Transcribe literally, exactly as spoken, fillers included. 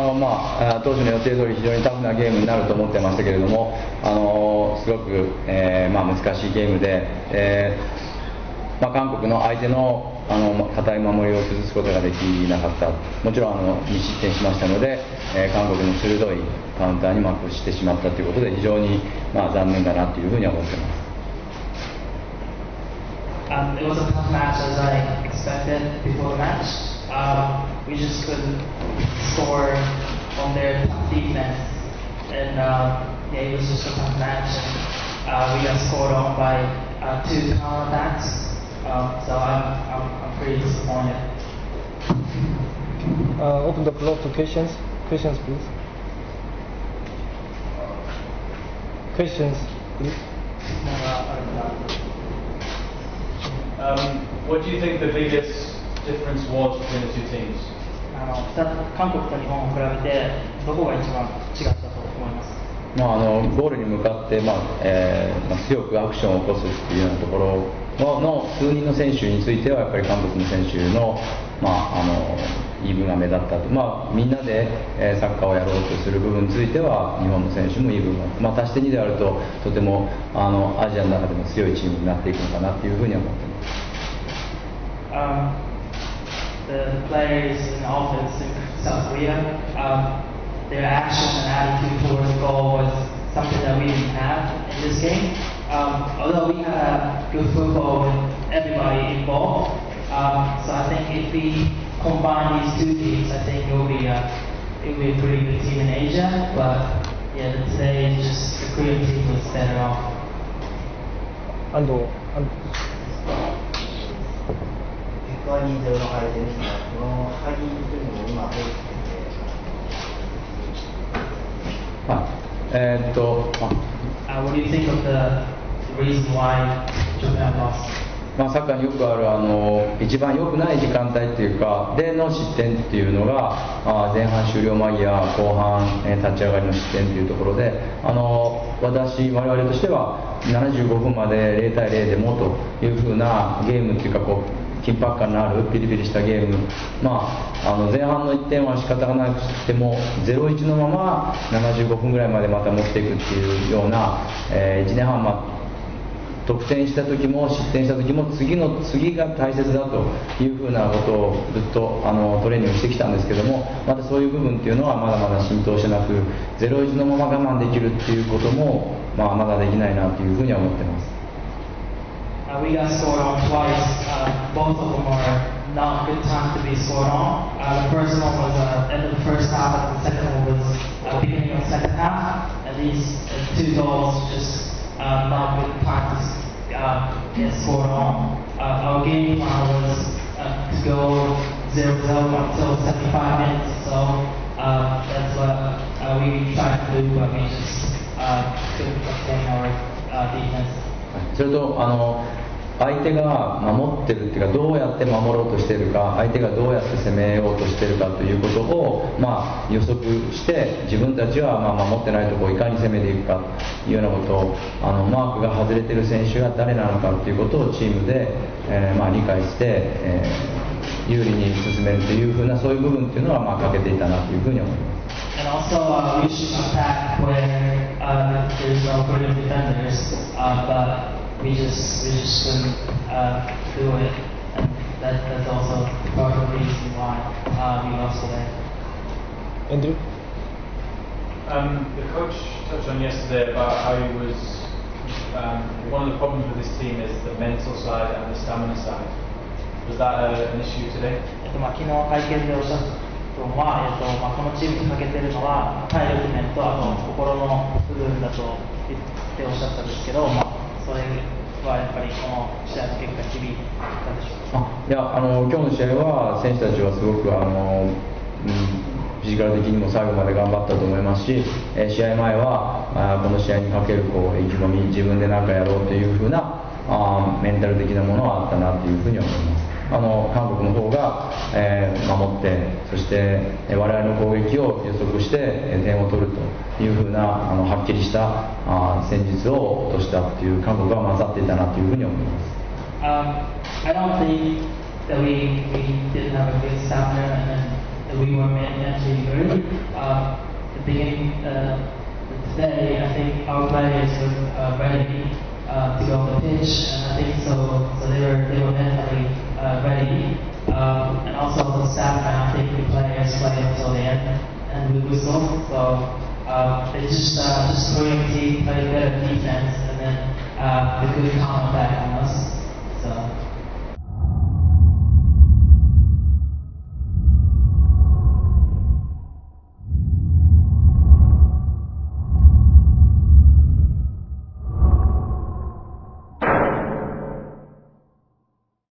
の、まあ、当初の予定通り非常にタフなゲームになると思ってましたけれども、あのすごく、えーまあ、難しいゲームで、えーまあ、韓国の相手のあの堅い守りを崩すことができなかった。もちろんあのに失点しましたので、えー、韓国の鋭いカウンターにマックしてしまったということで非常に、まあ、残念だなというふうに思っています。 Um, it was a tough match as I expected before the match. Um, we just couldn't score on their tough defense, and uh, yeah, it was just a tough match. And, uh, we got scored on by uh, two counter attacks, um, so I'm, I'm I'm pretty disappointed. Uh, open the floor to questions. Questions, please. Questions, please. Um, what do you think the biggest difference was between the two teams? あの韓国と日本を比べてどこが一番違ったと思います。 まあ、あのゴールに向かって、まあえーまあ、強くアクションを起こすっていうようなところ の, の数人の選手についてはやっぱり韓国の選手の、まあ、あの言い分が目立ったと、まあ、みんなで、えー、サッカーをやろうとする部分については日本の選手も言い分が、まあ、足してにであるととてもあのアジアの中でも強いチームになっていくのかなというふうに思っています。 Um, the players in offense in South Korea, um, their action and attitude towards the goal was something that we didn't have in this game. Um, although we had good football with everybody involved, um, so I think if we combine these two teams, I think it will be a it will be a pretty good team in Asia. But yeah, today just the Korean team was better off. And, and にゼロの敗戦ですが、この敗因というのも今どうですか？ はい、えー、っと、 あ、What do you think of the reason why Japan lost? まあ、サッカーによくあるあの一番良くない時間帯っていうかでの失点っていうのが、あ前半終了間際、後半、えー、立ち上がりの失点っていうところで、あの私、我々としてはななじゅうごふんまでゼロたいゼロでもというふうなゲームっていうかこう緊迫感のあるピリピリしたゲーム、まあ、あの前半のいってんは仕方がなくてもゼロたいいちのままななじゅうごふんぐらいまでまた持っていくっていうような、えー、いちねんはん、まあ、得点した時も失点した時も次の次が大切だというふうなことをずっとあのトレーニングしてきたんですけども、またそういう部分っていうのはまだまだ浸透してなくゼロたいいちのまま我慢できるっていうことも、まあ、まだできないなというふうには思っています。 Uh, we got scored on twice. Uh, both of them are not good time to be scored on. Uh, the first one was uh, end of the first half, and the second one was uh, beginning of the second half. And these uh, two goals just uh, not good time to uh, get scored on. Uh, our game plan was uh, to go zero zero until seventy-five minutes. So uh, that's what uh, we tried to do, but we just uh, couldn't sustain our uh, defense. それとあの相手が守ってるっていうかどうやって守ろうとしているか相手がどうやって攻めようとしているかということを、まあ、予測して自分たちはまあ守ってないところをいかに攻めていくかというようなことをあのマークが外れている選手が誰なのかということをチームで、えーまあ、理解して、えー、有利に進めるというふうなそういう部分っていうのはまあ欠けていたなというふうに思います。 And also, uh, we should attack where uh, there's no Korean defenders, uh, but we just we just couldn't uh, do it, and that, that's also part of the reason why uh, we lost today. Andrew? Um, the coach touched on yesterday about how he was um, one of the problems with this team is the mental side and the stamina side. Was that a, an issue today? えっとまあ昨日会見でおっしゃったとは、えっとまあこのチームに欠けてるのは体力面とあと心の部分だと言っておっしゃったんですけど、まあそれはやっぱりこの試合の結果響いたでしょうか。 あいやあの今日の試合は選手たちはすごくあの、うんフィジカル的にも最後まで頑張ったと思いますし、えー、試合前はあこの試合にかけるこう意気込み自分で何かやろうというふうなあメンタル的なものはあったなというふうに思います。あの韓国の方が、えー、守ってそして、えー、我々の攻撃を予測して、えー、点を取るというふうなあのはっきりしたあ戦術を落としたという韓国が混ざっていたなというふうに思います。 Um, I don't think that we, we didn't have a good stamina and then we were mentally early. Uh, the beginning uh, today, I think our players were uh, ready uh, to go on the pitch, and I think so. So they were they were mentally uh, ready, um, and also the stamina. I think the players played until the end, and we whistled. So uh, they just uh, just Korean team played better defense, and then uh, they could counter back on us.